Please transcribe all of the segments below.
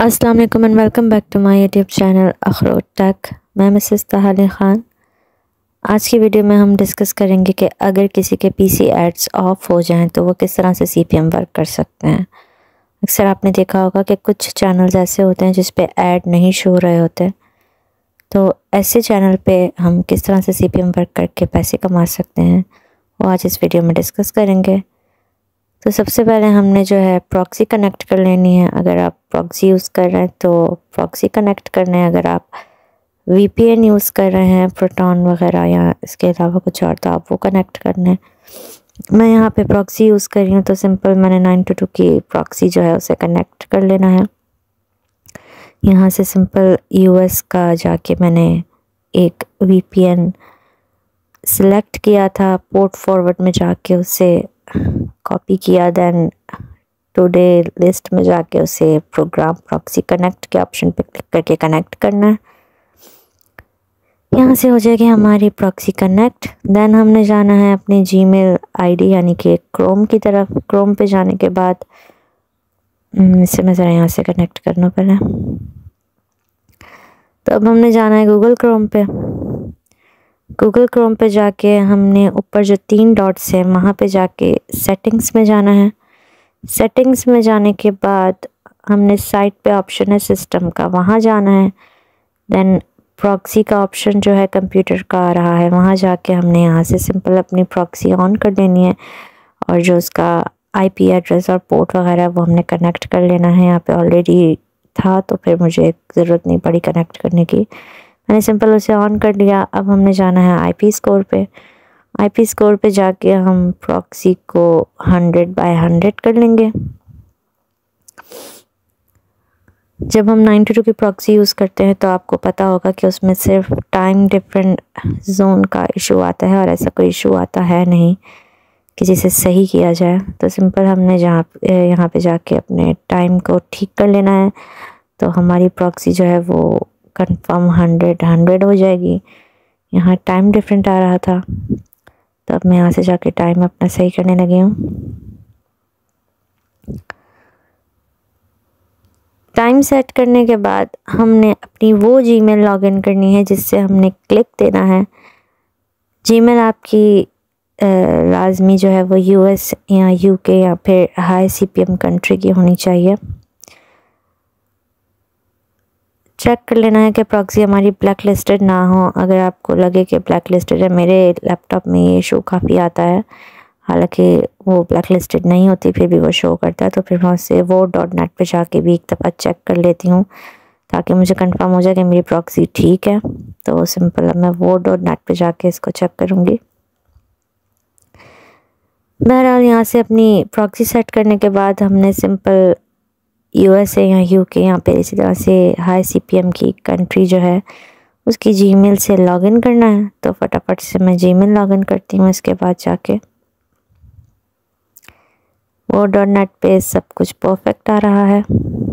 अस्सलाम वालेकुम and welcome back to my YouTube channel Akhrot tech. मैं मिसेस तहाली ख़ान। आज की वीडियो में हम डिस्कस करेंगे कि अगर किसी के पीसी एड्स ऑफ हो जाएं तो वो किस तरह से सीपीएम वर्क कर सकते हैं। अक्सर आपने देखा होगा कि कुछ चैनल्स ऐसे होते हैं जिस पे ऐड नहीं शो हो रहे होते, तो ऐसे चैनल पे हम किस तरह से सीपीएम वर्क करके पैसे कमा सकते हैं वो आज इस वीडियो में डिस्कस करेंगे। तो सबसे पहले हमने जो है प्रॉक्सी कनेक्ट कर लेनी है। अगर आप प्रॉक्सी यूज़ कर रहे हैं तो प्रॉक्सी कनेक्ट करना है। अगर आप वीपीएन यूज़ कर रहे हैं प्रोटॉन वगैरह या इसके अलावा कुछ और, तो आप वो कनेक्ट करना है। मैं यहाँ पे प्रॉक्सी यूज़ कर रही हूँ, तो सिंपल मैंने 922 की प्रॉक्सी जो है उसे कनेक्ट कर लेना है। यहाँ से सिंपल यूएस का जाके मैंने एक वीपीएन सिलेक्ट किया था, पोर्ट फॉरवर्ड में जाके उसे कॉपी किया, देन टुडे लिस्ट में जाके उसे प्रोग्राम प्रॉक्सी कनेक्ट के ऑप्शन पे क्लिक करके कनेक्ट करना है। यहाँ से हो जाएगी हमारी प्रॉक्सी कनेक्ट। देन हमने जाना है अपनी जीमेल आईडी यानी कि क्रोम की तरफ। क्रोम पे जाने के बाद इसे मैं ज़रा यहाँ से कनेक्ट करना पहले। तो अब हमने जाना है गूगल क्रोम पे। गूगल क्रोम पे जाके हमने ऊपर जो 3 डॉट्स हैं वहाँ पे जाके सेटिंग्स में जाना है। सेटिंग्स में जाने के बाद हमने साइट पे ऑप्शन है सिस्टम का, वहाँ जाना है। देन प्रॉक्सी का ऑप्शन जो है कंप्यूटर का आ रहा है, वहाँ जाके हमने यहाँ से सिंपल अपनी प्रॉक्सी ऑन कर देनी है और जो उसका आईपी एड्रेस और पोर्ट वगैरह वो हमने कनेक्ट कर लेना है। यहाँ पे ऑलरेडी था तो फिर मुझे ज़रूरत नहीं पड़ी कनेक्ट करने की, मैंने सिंपल उसे ऑन कर लिया। अब हमने जाना है आईपी स्कोर पे। आईपी स्कोर पे जाके हम प्रॉक्सी को 100/100 कर लेंगे। जब हम 922 की प्रॉक्सी यूज़ करते हैं तो आपको पता होगा कि उसमें सिर्फ टाइम डिफरेंट जोन का इशू आता है और ऐसा कोई इशू आता है नहीं कि जिसे सही किया जाए। तो सिंपल हमने यहाँ पे जाके अपने टाइम को ठीक कर लेना है, तो हमारी प्रॉक्सी जो है वो कंफर्म 100/100 हो जाएगी। यहाँ टाइम डिफरेंट आ रहा था, तो अब मैं यहाँ से जाके टाइम अपना सही करने लगी हूँ। टाइम सेट करने के बाद हमने अपनी वो जीमेल लॉगिन करनी है जिससे हमने क्लिक देना है। जीमेल आपकी लाजमी जो है वो यूएस या यूके या फिर हाई सीपीएम कंट्री की होनी चाहिए। चेक कर लेना है कि प्रॉक्सी हमारी ब्लैक लिस्टेड ना हो। अगर आपको लगे कि ब्लैक लिस्टेड है, मेरे लैपटॉप में ये इशू काफ़ी आता है, हालांकि वो ब्लैक लिस्टेड नहीं होती फिर भी वो शो करता है, तो फिर मैं उससे वो.net पे जाके भी एक दफ़ा चेक कर लेती हूँ ताकि मुझे कंफर्म हो जाए कि मेरी प्रॉक्सी ठीक है। तो सिंपल अब मैं वो.net पे जाके इसको चेक करूँगी। बहरहाल यहाँ से अपनी प्रॉक्सी सेट करने के बाद हमने सिंपल यूएसए या यूके यहाँ पे इसी तरह से हाई सीपीएम की कंट्री जो है उसकी जीमेल से लॉगिन करना है। तो फटाफट से मैं जीमेल लॉगिन करती हूँ। इसके बाद जाके वो.net पे सब कुछ परफेक्ट आ रहा है,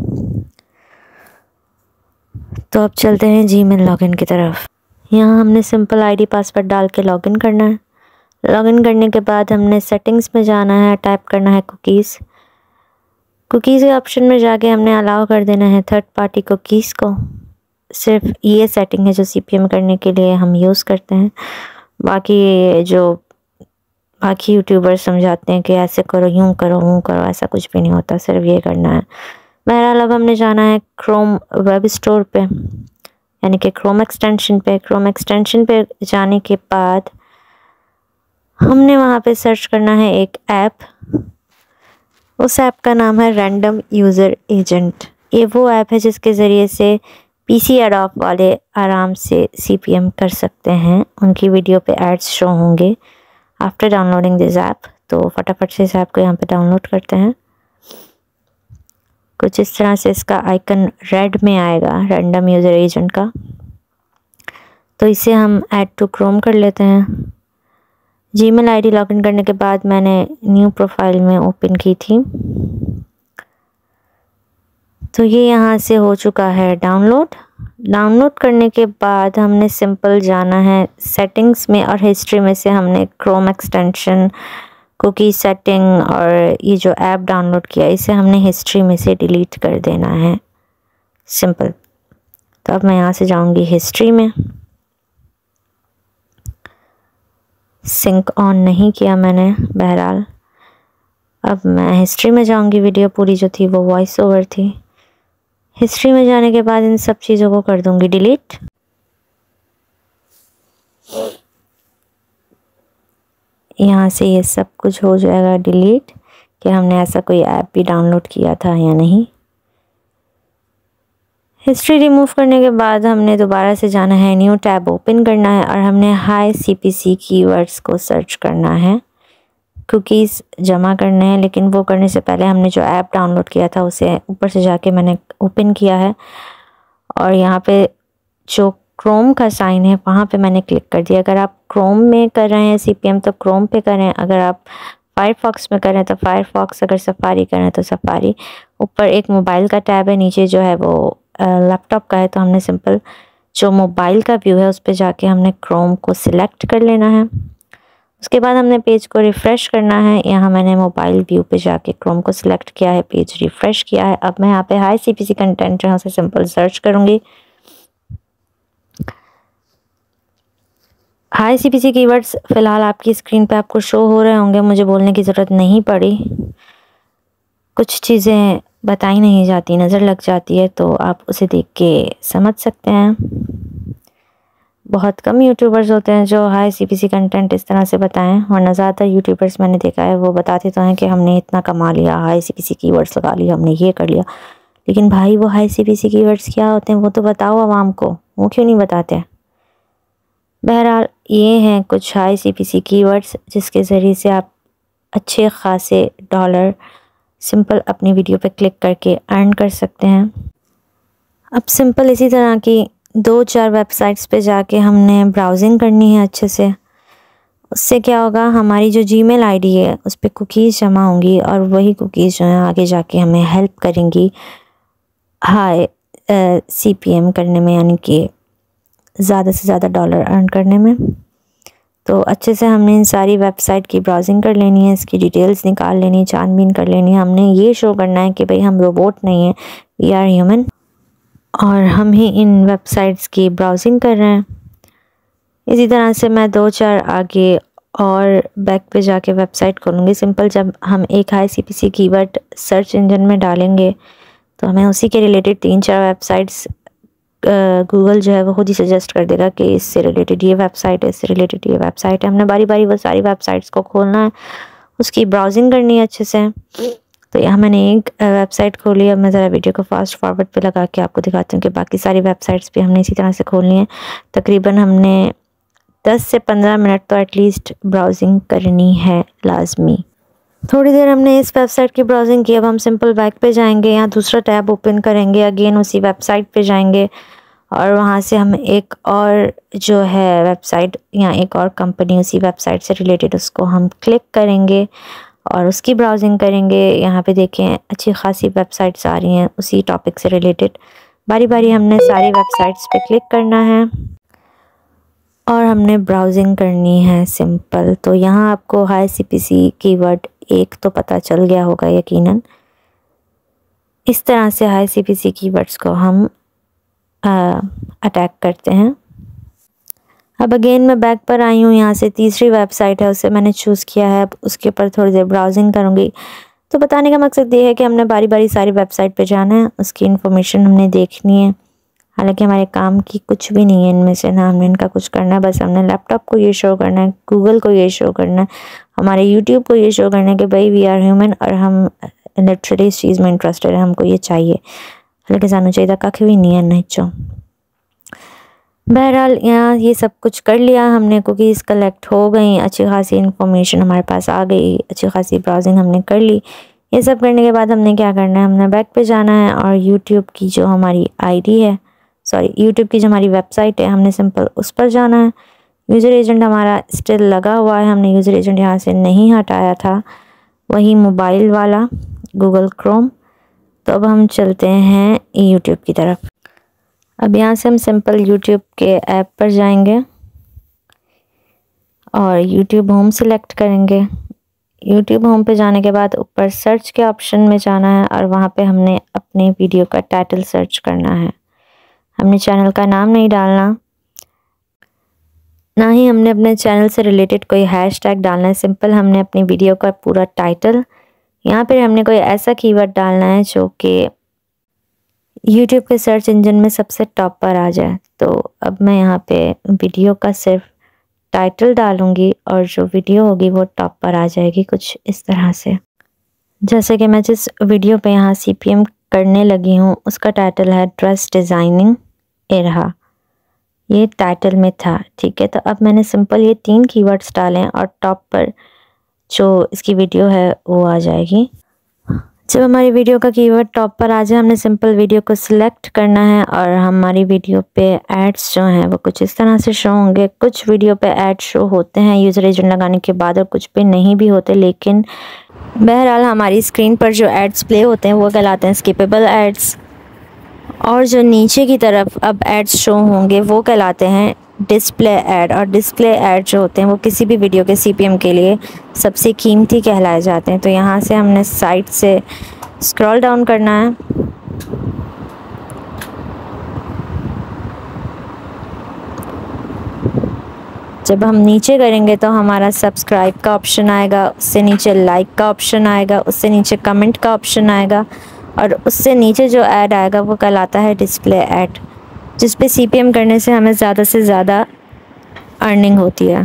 तो अब चलते हैं जीमेल लॉगिन की तरफ। यहाँ हमने सिंपल आईडी पासवर्ड डाल के लॉगिन करना है। लॉगिन करने के बाद हमने सेटिंग्स में जाना है, टाइप करना है कुकीज़। कुकीज़ के ऑप्शन में जाके हमने अलाउ कर देना है थर्ड पार्टी कुकीज़ को। सिर्फ ये सेटिंग है जो सीपीएम करने के लिए हम यूज़ करते हैं। बाकी यूट्यूबर्स समझाते हैं कि ऐसे करो, यूँ करो, वो करो, ऐसा कुछ भी नहीं होता, सिर्फ ये करना है। बहरहाल अब हमने जाना है क्रोम वेब स्टोर पे यानी कि क्रोम एक्सटेंशन पे। क्रोम एक्सटेंशन पे जाने के बाद हमने वहाँ पे सर्च करना है एक ऐप। उस ऐप का नाम है रैंडम यूज़र एजेंट। ये वो ऐप है जिसके ज़रिए से पीसी एड ऑफ वाले आराम से सीपीएम कर सकते हैं। उनकी वीडियो पे एड्स शो होंगे आफ्टर डाउनलोडिंग दिस ऐप। तो फटाफट से इस ऐप को यहाँ पे डाउनलोड करते हैं। कुछ इस तरह से इसका आइकन रेड में आएगा रैंडम यूज़र एजेंट का, तो इसे हम ऐड टू क्रोम कर लेते हैं। जीमेल आईडी लॉगिन करने के बाद मैंने न्यू प्रोफाइल में ओपन की थी, तो ये यहाँ से हो चुका है डाउनलोड। डाउनलोड करने के बाद हमने सिंपल जाना है सेटिंग्स में और हिस्ट्री में से हमने क्रोम एक्सटेंशन कुकी सेटिंग और ये जो ऐप डाउनलोड किया इसे हमने हिस्ट्री में से डिलीट कर देना है। सिंपल। तो अब मैं यहाँ से जाऊँगी हिस्ट्री में। सिंक ऑन नहीं किया मैंने, बहरहाल अब मैं हिस्ट्री में जाऊँगी। वीडियो पूरी जो थी वो वॉइस ओवर थी। हिस्ट्री में जाने के बाद इन सब चीज़ों को कर दूँगी डिलीट। यहाँ से ये सब कुछ हो जाएगा डिलीट कि हमने ऐसा कोई ऐप भी डाउनलोड किया था या नहीं। हिस्ट्री रिमूव करने के बाद हमने दोबारा से जाना है, न्यू टैब ओपन करना है और हमने हाई CPC कीवर्ड्स को सर्च करना है। कुकीज़ जमा करने हैं, लेकिन वो करने से पहले हमने जो ऐप डाउनलोड किया था उसे ऊपर से जाके मैंने ओपन किया है और यहाँ पे जो क्रोम का साइन है वहाँ पे मैंने क्लिक कर दिया। अगर आप क्रोम में कर रहे हैं CPM तो क्रोम पे करें, अगर आप फायरफॉक्स में करें तो फायरफॉक्स, अगर सफारी करें तो सफारी। ऊपर एक मोबाइल का टैब है, नीचे जो है वो लैपटॉप का है। तो हमने सिंपल जो मोबाइल का व्यू है उस पर जाके हमने क्रोम को सिलेक्ट कर लेना है। उसके बाद हमने पेज को रिफ़्रेश करना है। यहाँ मैंने मोबाइल व्यू पे जाके क्रोम को सिलेक्ट किया है, पेज रिफ़्रेश किया है। अब मैं यहाँ पे हाई CPC कंटेंट यहाँ से सिंपल सर्च करूँगी। हाई CPC कीवर्ड्स फ़िलहाल आपकी स्क्रीन पे आपको शो हो रहे होंगे, मुझे बोलने की ज़रूरत नहीं पड़ी। कुछ चीज़ें बताई नहीं जाती, नज़र लग जाती है, तो आप उसे देख के समझ सकते हैं। बहुत कम यूट्यूबर्स होते हैं जो हाई CPC कंटेंट इस तरह से बताएं, वरना ज़्यादातर यूट्यूबर्स मैंने देखा है वो बताते तो हैं कि हमने इतना कमा लिया, हाई CPC कीवर्ड्स लगा लिया, हमने ये कर लिया। लेकिन भाई वो हाई CPC कीवर्ड्स क्या होते हैं वो तो बताओ आवाम को, वो क्यों नहीं बताते। बहरहाल ये हैं कुछ हाई CPC कीवर्ड्स जिसके ज़रिए से आप अच्छे ख़ासे डॉलर सिंपल अपनी वीडियो पे क्लिक करके अर्न कर सकते हैं। अब सिंपल इसी तरह की 2-4 वेबसाइट्स पे जाके हमने ब्राउजिंग करनी है अच्छे से। उससे क्या होगा, हमारी जो जीमेल आईडी है उस पर कुकीज़ जमा होंगी और वही कुकीज़ जो है आगे जाके हमें हेल्प करेंगी हाई CPM करने में, यानी कि ज़्यादा से ज़्यादा डॉलर अर्न करने में। तो अच्छे से हमने इन सारी वेबसाइट की ब्राउजिंग कर लेनी है, इसकी डिटेल्स निकाल लेनी है, छानबीन कर लेनी है। हमने ये शो करना है कि भाई हम रोबोट नहीं हैं, वी आर ह्यूमन, और हम ही इन वेबसाइट्स की ब्राउजिंग कर रहे हैं। इसी तरह से मैं 2-4 आगे और बैक पे जाके वेबसाइट खोलूँगी। सिंपल जब हम एक high CPC keyword search engine में डालेंगे तो हमें उसी के रिलेटेड 3-4 वेबसाइट्स गूगल जो है वो खुद ही सजेस्ट कर देगा कि इससे रिलेटेड ये वेबसाइट है, इससे रिलेटेड ये वेबसाइट है। हमने बारी बारी वो सारी वेबसाइट्स को खोलना है, उसकी ब्राउजिंग करनी है अच्छे से। तो यहाँ मैंने एक वेबसाइट खोली। अब मैं ज़रा वीडियो को फास्ट फॉरवर्ड पे लगा के आपको दिखाती हूँ कि बाकी सारी वेबसाइट्स भी हमने इसी तरह से खोलनी है। तकरीबन हमने 10 से 15 मिनट तो एटलीस्ट ब्राउजिंग करनी है लाजमी। थोड़ी देर हमने इस वेबसाइट की ब्राउजिंग की। अब हम सिंपल बैक पे जाएंगे, यहाँ दूसरा टैब ओपन करेंगे, अगेन उसी वेबसाइट पे जाएंगे और वहाँ से हम एक और जो है वेबसाइट या एक और कंपनी उसी वेबसाइट से रिलेटेड उसको हम क्लिक करेंगे और उसकी ब्राउजिंग करेंगे। यहाँ पे देखें अच्छी खासी वेबसाइट्स आ रही हैं उसी टॉपिक से रिलेटेड। बारी बारी हमने सारी वेबसाइट्स पे क्लिक करना है और हमने ब्राउजिंग करनी है सिंपल। तो यहाँ आपको हाई CPC कीवर्ड एक तो पता चल गया होगा यकीनन। इस तरह से हाई CPC कीवर्ड्स को हम अटैक करते हैं। अब अगेन मैं बैक पर आई हूँ, यहाँ से तीसरी वेबसाइट है उसे मैंने चूज़ किया है। अब उसके ऊपर थोड़ी देर ब्राउजिंग करूँगी। तो बताने का मकसद ये है कि हमने बारी बारी सारी वेबसाइट पे जाना है, उसकी इन्फॉर्मेशन हमने देखनी है। हालांकि हमारे काम की कुछ भी नहीं है इनमें से, ना हमने इनका कुछ करना है, बस हमने लैपटॉप को ये शो करना है, गूगल को ये शो करना है, हमारे यूट्यूब को ये शो करना है कि भाई वी आर ह्यूमन और हम लिटरली इस चीज़ में इंटरेस्टेड है, हमको ये चाहिए। हालांकि सानू चाहिए कख भी नहीं है नचो। बहरहाल यहाँ ये सब कुछ कर लिया हमने, कुकीज़ कलेक्ट हो गई, अच्छी खासी इन्फॉर्मेशन हमारे पास आ गई, अच्छी खासी ब्राउजिंग हमने कर ली। ये सब करने के बाद हमने क्या करना है, हमने बैक पे जाना है और यूट्यूब की जो हमारी आईडी है, सॉरी यूट्यूब की जो हमारी वेबसाइट है, हमने सिंपल उस पर जाना है। यूज़र एजेंट हमारा स्टिल लगा हुआ है, हमने यूज़र एजेंट यहाँ से नहीं हटाया था, वही मोबाइल वाला गूगल क्रोम। तो अब हम चलते हैं यूट्यूब की तरफ। अब यहाँ से हम सिंपल यूट्यूब के ऐप पर जाएंगे और यूट्यूब होम सेलेक्ट करेंगे। यूट्यूब होम पे जाने के बाद ऊपर सर्च के ऑप्शन में जाना है और वहाँ पे हमने अपने वीडियो का टाइटल सर्च करना है। हमने चैनल का नाम नहीं डालना, ना ही हमने अपने चैनल से रिलेटेड कोई हैशटैग डालना है। सिंपल हमने अपनी वीडियो का पूरा टाइटल, यहाँ पर हमने कोई ऐसा कीवर्ड डालना है जो कि यूट्यूब के सर्च इंजन में सबसे टॉप पर आ जाए। तो अब मैं यहाँ पे वीडियो का सिर्फ टाइटल डालूंगी और जो वीडियो होगी वो टॉप पर आ जाएगी कुछ इस तरह से। जैसे कि मैं जिस वीडियो पे यहाँ CPM करने लगी हूँ उसका टाइटल है ड्रेस डिज़ाइनिंग, ये रहा, ये टाइटल में था। ठीक है, तो अब मैंने सिंपल ये 3 कीवर्ड्स डाले और टॉप पर जो इसकी वीडियो है वो आ जाएगी। जब हमारी वीडियो का कीवर्ड टॉप पर आ जाए हमने सिंपल वीडियो को सिलेक्ट करना है और हमारी वीडियो पे एड्स जो हैं वो कुछ इस तरह से शो होंगे। कुछ वीडियो पे एड शो होते हैं यूज़र एजेंट लगाने के बाद और कुछ पे नहीं भी होते, लेकिन बहरहाल हमारी स्क्रीन पर जो एड्स प्ले होते हैं वो कहलाते हैं स्किपेबल एड्स, और जो नीचे की तरफ अब एड्स शो होंगे वो कहलाते हैं डिस्प्ले ऐड। और डिस्प्ले ऐड जो होते हैं वो किसी भी वीडियो के CPM के लिए सबसे कीमती कहलाए जाते हैं। तो यहाँ से हमने साइड से स्क्रॉल डाउन करना है। जब हम नीचे करेंगे तो हमारा सब्सक्राइब का ऑप्शन आएगा, उससे नीचे लाइक का ऑप्शन आएगा, उससे नीचे कमेंट का ऑप्शन आएगा और उससे नीचे जो ऐड आएगा वो कहलाता है डिस्प्ले ऐड, जिस पे CPM करने से हमें ज़्यादा से ज़्यादा अर्निंग होती है।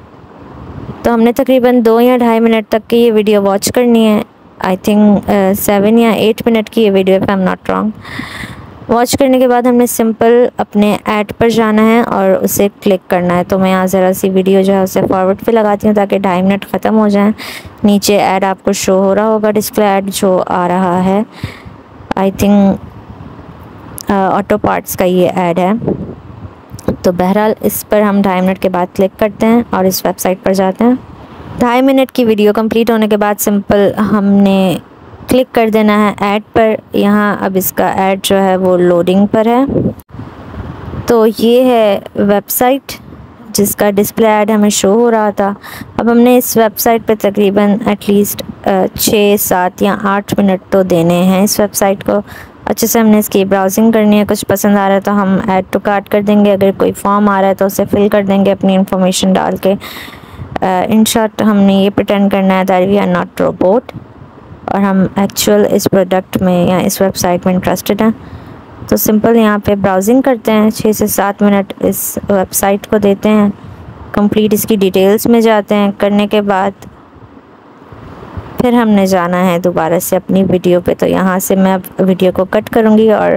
तो हमने तकरीबन 2 या 2.5 मिनट तक की ये वीडियो वॉच करनी है। आई थिंक 7 या 8 मिनट की ये वीडियो है, I am not wrong. Watch करने के बाद हमने सिंपल अपने ऐड पर जाना है और उसे क्लिक करना है। तो मैं यहाँ ज़रा सी वीडियो जो है उसे फॉरवर्ड पे लगाती हूँ ताकि 2.5 मिनट ख़त्म हो जाएं। नीचे ऐड आपको शो हो रहा होगा, डिस्प्ले ऐड जो आ रहा है, आई थिंक ऑटो पार्ट्स का ये ऐड है। तो बहरहाल इस पर हम 2.5 मिनट के बाद क्लिक करते हैं और इस वेबसाइट पर जाते हैं। 2.5 मिनट की वीडियो कंप्लीट होने के बाद सिंपल हमने क्लिक कर देना है ऐड पर। यहाँ अब इसका ऐड जो है वो लोडिंग पर है। तो ये है वेबसाइट जिसका डिस्प्ले ऐड हमें शो हो रहा था। अब हमने इस वेबसाइट पर तकरीबन एटलीस्ट 6, 7 या 8 मिनट तो देने हैं इस वेबसाइट को। अच्छे से हमने इसकी ब्राउजिंग करनी है। कुछ पसंद आ रहा है तो हम ऐड टू कार्ट कर देंगे, अगर कोई फॉर्म आ रहा है तो उसे फिल कर देंगे अपनी इन्फॉर्मेशन डाल के। इन शॉर्ट हमने ये प्रिटेंड करना है that we are not robot और हम एक्चुअल इस प्रोडक्ट में या इस वेबसाइट में इंटरेस्टेड हैं। तो सिंपल यहाँ पे ब्राउजिंग करते हैं, 6 से 7 मिनट इस वेबसाइट को देते हैं, कंप्लीट इसकी डिटेल्स में जाते हैं। करने के बाद फिर हमने जाना है दोबारा से अपनी वीडियो पे। तो यहाँ से मैं अब वीडियो को कट करूँगी और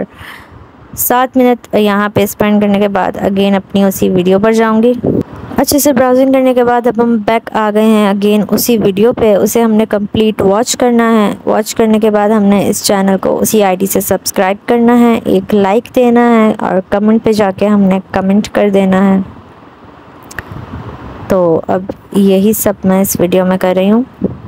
7 मिनट यहाँ पे स्पेंड करने के बाद अगेन अपनी उसी वीडियो पर जाऊँगी। अच्छे से ब्राउजिंग करने के बाद अब हम बैक आ गए हैं अगेन उसी वीडियो पे। उसे हमने कंप्लीट वॉच करना है। वॉच करने के बाद हमने इस चैनल को उसी आईडी से सब्सक्राइब करना है, एक लाइक देना है और कमेंट पे जाके हमने कमेंट कर देना है। तो अब यही सब मैं इस वीडियो में कर रही हूँ।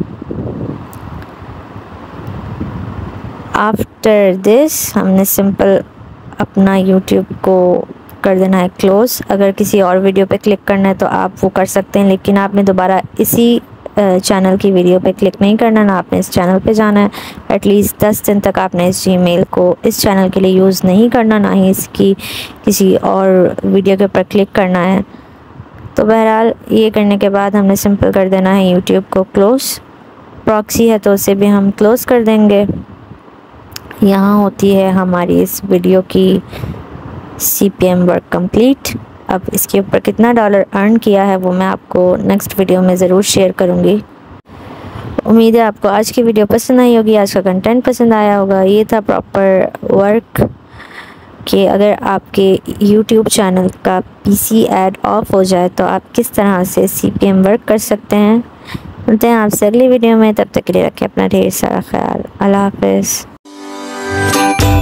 आफ्टर दिस हमने सिंपल अपना यूट्यूब को कर देना है क्लोज़। अगर किसी और वीडियो पे क्लिक करना है तो आप वो कर सकते हैं, लेकिन आपने दोबारा इसी चैनल की वीडियो पे क्लिक नहीं करना, ना आपने इस चैनल पे जाना है। एटलीस्ट 10 दिन तक आपने इस जीमेल को इस चैनल के लिए यूज़ नहीं करना, ना ही इसकी किसी और वीडियो के ऊपर क्लिक करना है। तो बहरहाल ये करने के बाद हमने सिंपल कर देना है यूट्यूब को क्लोज़। प्रॉक्सी है तो उसे भी हम क्लोज़ कर देंगे। यहाँ होती है हमारी इस वीडियो की CPM वर्क कंप्लीट। अब इसके ऊपर कितना डॉलर अर्न किया है वो मैं आपको नेक्स्ट वीडियो में ज़रूर शेयर करूँगी। उम्मीद है आपको आज की वीडियो पसंद आई होगी, आज का कंटेंट पसंद आया होगा। ये था प्रॉपर वर्क कि अगर आपके YouTube चैनल का PC ऐड ऑफ हो जाए तो आप किस तरह से CPM वर्क कर सकते हैं। मिलते हैं आपसे अगली वीडियो में, तब तक के लिए रखें अपना ढेर सारा ख्याल। अल्लाह हाफ़िज़।